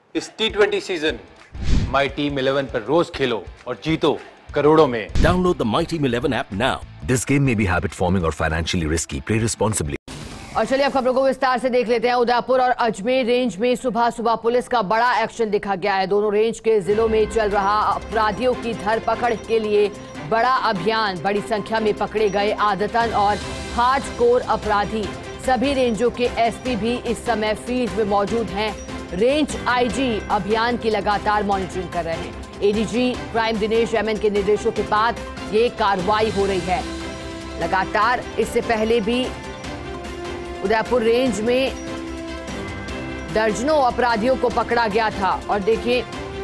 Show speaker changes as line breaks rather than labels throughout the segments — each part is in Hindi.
इस T20 सीजन माई टीम 11 पर रोज खेलो और जीतो करोड़ों में।
Download the My Team 11 app now.
This game may be habit forming or financially risky. Play responsibly.
और चलिए अब खबरों को विस्तार से देख लेते हैं। उदयपुर और अजमेर रेंज में सुबह सुबह पुलिस का बड़ा एक्शन दिखा गया है। दोनों रेंज के जिलों में चल रहा अपराधियों की धरपकड़ के लिए बड़ा अभियान। बड़ी संख्या में पकड़े गए आदतन और हार्डकोर अपराधी। सभी रेंजों के एसपी भी इस समय फील्ड में मौजूद हैं। रेंज आईजी अभियान की लगातार मॉनिटरिंग कर रहे हैं। एडीजी क्राइम दिनेश एमएन के निर्देशों के बाद ये कार्रवाई हो रही है लगातार। इससे पहले भी उदयपुर रेंज में दर्जनों अपराधियों को पकड़ा गया था और देखिए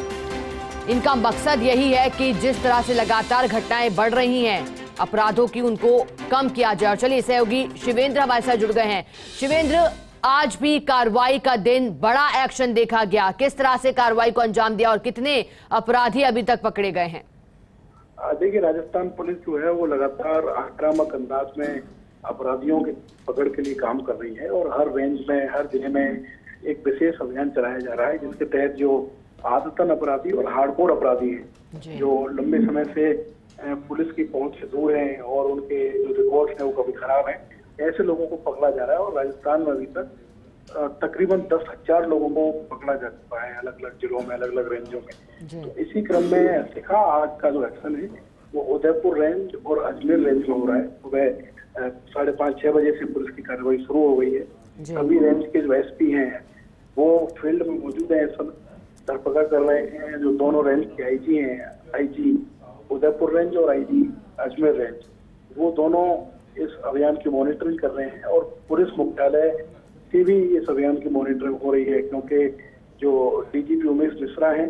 इनका मकसद यही है कि जिस तरह से लगातार घटनाएं बढ़ रही हैं अपराधों की, उनको कम किया जाए। और चलिए सहयोगी शिवेंद्र हमारे साथ जुड़ गए हैं। शिवेंद्र, आज भी कार्रवाई का दिन, बड़ा एक्शन देखा गया, किस तरह से कार्रवाई को अंजाम दिया और कितने अपराधी अभी तक पकड़े गए हैं?
देखिए, राजस्थान पुलिस जो है वो लगातार आक्रामक अंदाज में अपराधियों की पकड़ के लिए काम कर रही है और हर रेंज में, हर जिले में एक विशेष अभियान चलाया जा रहा है जिसके तहत जो आदतन अपराधी और हार्डकोर अपराधी हैं जो लंबे समय से पुलिस की पहुंच से दूर हैं और उनके जो रिकॉर्ड्स हैं वो काफी खराब हैं, ऐसे लोगों को पकड़ा जा रहा है। और राजस्थान में अभी तक तकरीबन 10,000 लोगों को पकड़ा जा चुका है अलग अलग जिलों में, अलग अलग रेंजों में। तो इसी क्रम में सिखा आज का जो एक्शन है वो उदयपुर रेंज और अजमेर रेंज में हो रहा है। सुबह 5:30-6 बजे से पुलिस की कार्रवाई शुरू हो गई है। सभी रेंज के जो एसपी हैं वो फील्ड में मौजूद हैं, सब धरपकड़ कर रहे हैं। जो दोनों रेंज के आईजी हैं, आईजी उदयपुर रेंज और आईजी अजमेर रेंज, वो दोनों इस अभियान की मॉनिटरिंग कर रहे हैं और पुलिस मुख्यालय से भी इस अभियान की मॉनिटरिंग हो रही है क्योंकि जो डीजीपी उमेश मिश्रा हैं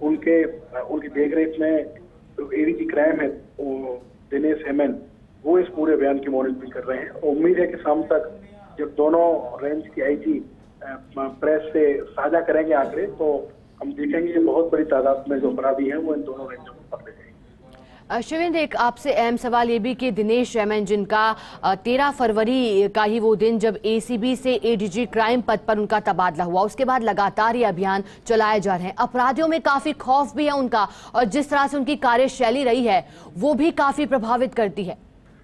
उनकी देखरेख में एडीजी क्राइम है दिनेश एमएन, वो इस पूरे अभियान की मॉनिटरिंग कर रहे हैं। उम्मीद है कि शाम तक जब दोनों रेंज की आईजी प्रेस से साझा करेंगे आंकड़े तो हम देखेंगे कि बहुत बड़ी तादाद में जो अपराधी हैं वो इन दोनों रेंजों में पकड़े जाएंगे।
शिवेंद्र, एक आपसे अहम सवाल ये भी कि दिनेश एमएन जिनका 13 फरवरी का ही वो दिन जब एसीबी से एडीजी क्राइम पद पर उनका तबादला हुआ, उसके बाद लगातार ये अभियान चलाए जा रहे हैं। अपराधियों में काफी खौफ भी है उनका और जिस तरह से उनकी कार्यशैली रही है वो भी काफी प्रभावित करती है।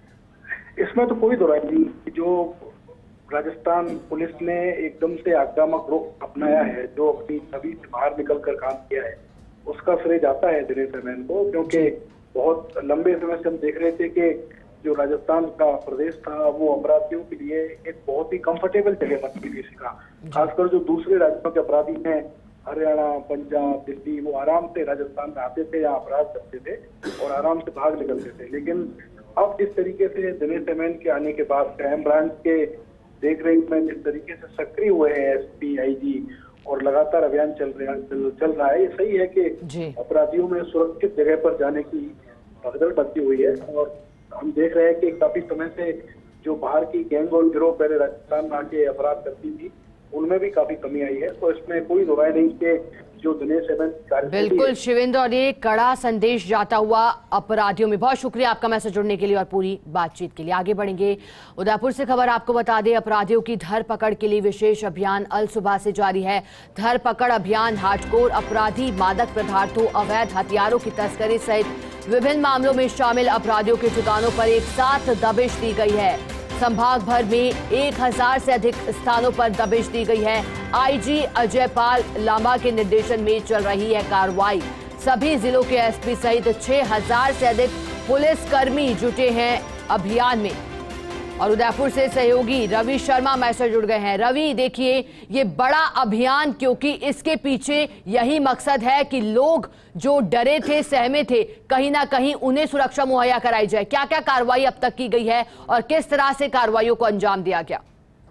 इसमें तो कोई दो राय नहीं। जो राजस्थान पुलिस ने एकदम से आक्रामक रुख अपनाया है, जो अपनी छवि से बाहर निकल कर काम किया है, उसका श्रेय जाता है दिनेश एमएन को क्योंकि बहुत लंबे समय से हम देख रहे थे कि जो राजस्थान का प्रदेश था वो अपराधियों के लिए एक बहुत ही कंफर्टेबल जगह बन गई थी। खासकर जो दूसरे राज्यों के अपराधी हैं, हरियाणा, पंजाब, दिल्ली, वो आराम से राजस्थान में आते थे, यहाँ अपराध करते थे और आराम से भाग निकलते थे। लेकिन अब जिस तरीके से दिनेश एमएन के आने के बाद क्राइम ब्रांच के देखरेख में जिस तरीके से सक्रिय हुए हैं एसपी, आईजी और लगातार अभियान चल रहा है, ये सही है कि अपराधियों में सुरक्षित जगह पर जाने की भगदड़ बढ़ती हुई है। और हम देख रहे हैं कि काफी समय से जो बाहर की गैंग और गिरोह पहले राजस्थान में आके अपराध करती थी उनमें भी काफी कमी आई है। तो इसमें कोई दो राय नहीं कि जो दिनेश एमएन
बिल्कुल शिवेंद्र, और ये कड़ा संदेश जाता हुआ अपराधियों में। बहुत शुक्रिया आपका मैसेज जुड़ने के लिए और पूरी बातचीत के लिए। आगे बढ़ेंगे। उदयपुर से खबर आपको बता दें, अपराधियों की धरपकड़ के लिए विशेष अभियान अल सुबह से जारी है। धरपकड़ अभियान हार्डकोर अपराधी, मादक पदार्थों, अवैध हथियारों की तस्करी सहित विभिन्न मामलों में शामिल अपराधियों के ठिकानों पर एक साथ दबिश दी गई है। संभाग भर में 1000 से अधिक स्थानों पर दबिश दी गई है। आईजी अजय पाल लांबा के निर्देशन में चल रही है कार्रवाई। सभी जिलों के एसपी सहित 6000 से अधिक पुलिसकर्मी जुटे हैं अभियान में। और उदयपुर से सहयोगी रवि शर्मा मैसेज जुड़ गए हैं। रवि, देखिए ये बड़ा अभियान, क्योंकि इसके पीछे यही मकसद है कि लोग जो डरे थे, सहमे थे, कहीं ना कहीं उन्हें सुरक्षा मुहैया कराई जाए। क्या क्या कार्रवाई अब तक की गई है और किस तरह से कार्रवाइयों को अंजाम दिया गया?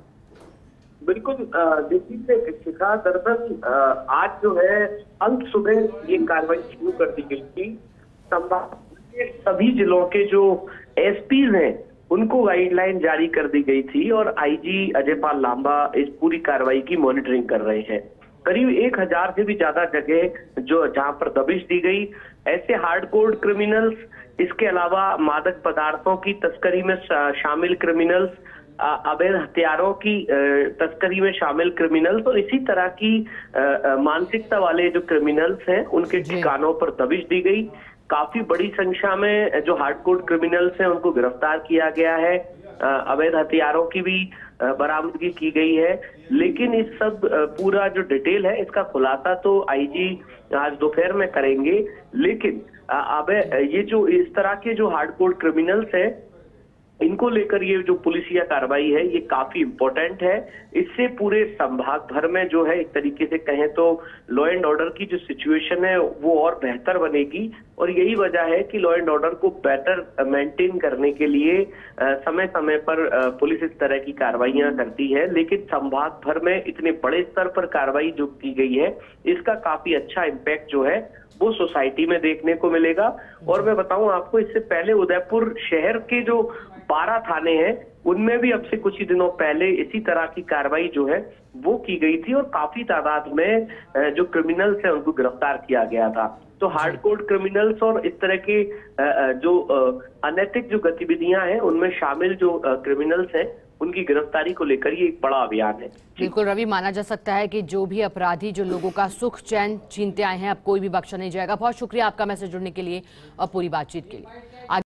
बिल्कुल, देखिए शिखा, दरअसल आज जो है अंत सुबह ये कार्रवाई शुरू कर दी गई थी। संभाग के सभी जिलों के जो एसपीज हैं उनको गाइडलाइन जारी कर दी गई थी और आईजी अजय पाल लांबा इस पूरी कार्रवाई की मॉनिटरिंग कर रहे हैं। करीब 1000 से भी ज्यादा जगह जो जहां पर दबिश दी गई, ऐसे हार्डकोर क्रिमिनल्स, इसके अलावा मादक पदार्थों की तस्करी में शामिल क्रिमिनल्स, अवैध हथियारों की तस्करी में शामिल क्रिमिनल्स और इसी तरह की मानसिकता वाले जो क्रिमिनल्स हैं उनके ठिकानों पर दबिश दी गई। काफी बड़ी संख्या में जो हार्डकोर क्रिमिनल्स हैं उनको गिरफ्तार किया गया है। अवैध हथियारों की भी बरामदगी की गई है। लेकिन इस सब पूरा जो डिटेल है इसका खुलासा तो आईजी आज दोपहर में करेंगे। लेकिन अब ये जो इस तरह के जो हार्डकोर क्रिमिनल्स हैं इनको लेकर ये जो पुलिसिया कार्रवाई है ये काफी इम्पोर्टेंट है। इससे पूरे संभाग भर में जो है एक तरीके से कहें तो लॉ एंड ऑर्डर की जो सिचुएशन है वो और बेहतर बनेगी। और यही वजह है कि लॉ एंड ऑर्डर को बेटर मेंटेन करने के लिए समय समय पर पुलिस इस तरह की कार्रवाइयां करती है। लेकिन संभाग भर में इतने बड़े स्तर पर कार्रवाई जो की गई है इसका काफी अच्छा इम्पैक्ट जो है वो सोसाइटी में देखने को मिलेगा। और मैं बताऊं आपको, इससे पहले उदयपुर शहर के जो 12 थाने हैं उनमें भी अब से कुछ ही दिनों पहले इसी तरह की कार्रवाई जो है वो की गई थी और काफी तादाद में जो क्रिमिनल्स हैं उनको गिरफ्तार किया गया था। तो हार्डकोर क्रिमिनल्स और इस तरह के जो अनैतिक जो गतिविधियां हैं उनमें शामिल जो क्रिमिनल्स हैं उनकी गिरफ्तारी को लेकर ये एक बड़ा अभियान है।
बिल्कुल रवि, माना जा सकता है कि जो भी अपराधी जो लोगों का सुख चैन छीनते आए हैं अब कोई भी बख्शा नहीं जाएगा। बहुत शुक्रिया आपका मैसेज जुड़ने के लिए और पूरी बातचीत के लिए।